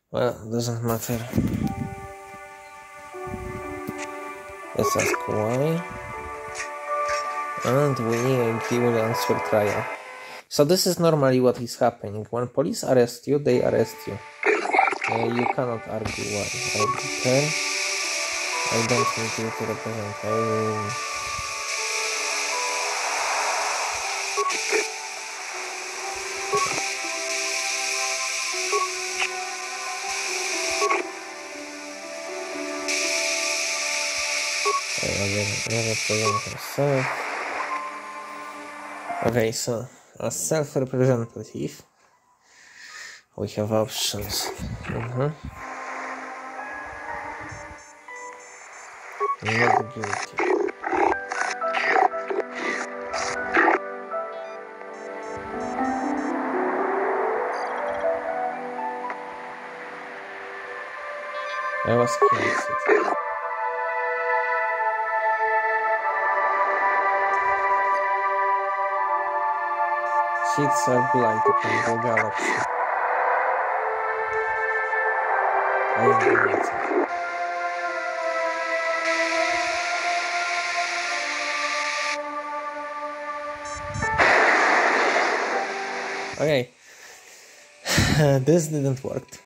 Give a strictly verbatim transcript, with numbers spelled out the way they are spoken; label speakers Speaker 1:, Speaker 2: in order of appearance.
Speaker 1: Well, doesn't matter. Let's ask why. And we will answer trial. So this is normally what is happening. When police arrest you, they arrest you. Uh, you cannot argue why. I prepare. I don't need you to represent. I will... herself. Okay, so as self-representative, we have options. Mm-hmm. Not guilty. I was cancelled. Sheets are blight upon the galaxy. I am delighted. Okay. This didn't work.